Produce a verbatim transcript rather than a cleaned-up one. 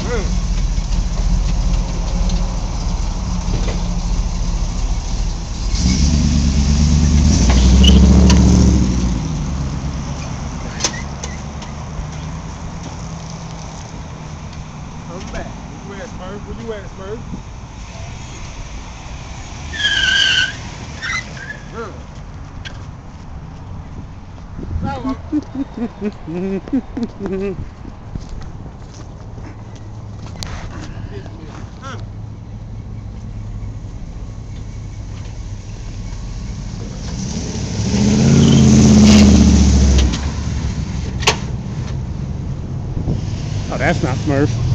Come back. Where you at, Smurf? Where you at, Smurf? Huh. Oh, that's not Smurf.